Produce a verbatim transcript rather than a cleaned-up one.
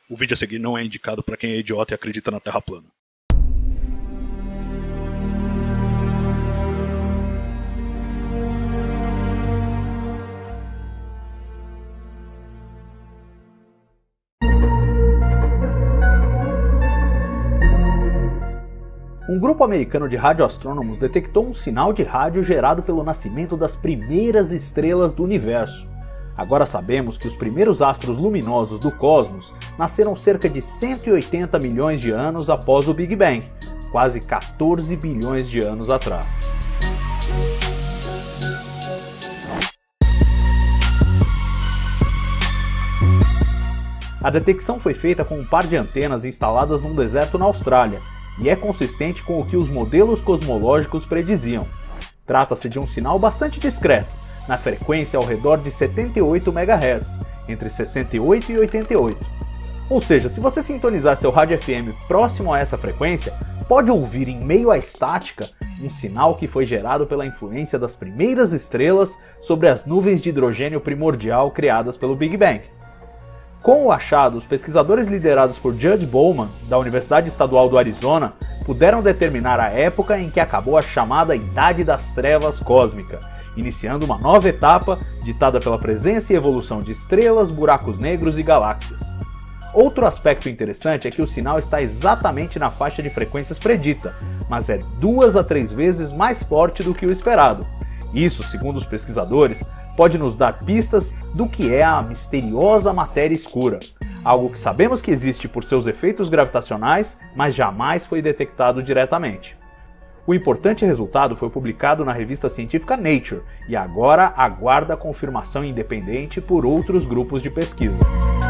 O vídeo a seguir não é indicado para quem é idiota e acredita na Terra plana. Um grupo americano de radioastrônomos detectou um sinal de rádio gerado pelo nascimento das primeiras estrelas do universo. Agora sabemos que os primeiros astros luminosos do cosmos nasceram cerca de cento e oitenta milhões de anos após o Big Bang, quase quatorze bilhões de anos atrás. A detecção foi feita com um par de antenas instaladas num deserto na Austrália, e é consistente com o que os modelos cosmológicos prediziam. Trata-se de um sinal bastante discreto, na frequência ao redor de setenta e oito megahertz, entre sessenta e oito e oitenta e oito. Ou seja, se você sintonizar seu rádio F M próximo a essa frequência, pode ouvir em meio à estática um sinal que foi gerado pela influência das primeiras estrelas sobre as nuvens de hidrogênio primordial criadas pelo Big Bang. Com o achado, os pesquisadores liderados por Judge Bowman, da Universidade Estadual do Arizona, puderam determinar a época em que acabou a chamada Idade das Trevas Cósmica, iniciando uma nova etapa ditada pela presença e evolução de estrelas, buracos negros e galáxias. Outro aspecto interessante é que o sinal está exatamente na faixa de frequências predita, mas é duas a três vezes mais forte do que o esperado. Isso, segundo os pesquisadores, pode nos dar pistas do que é a misteriosa matéria escura, algo que sabemos que existe por seus efeitos gravitacionais, mas jamais foi detectado diretamente. O importante resultado foi publicado na revista científica Nature e agora aguarda confirmação independente por outros grupos de pesquisa.